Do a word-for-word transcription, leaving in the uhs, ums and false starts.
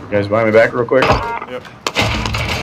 You guys buy me back real quick? Yep.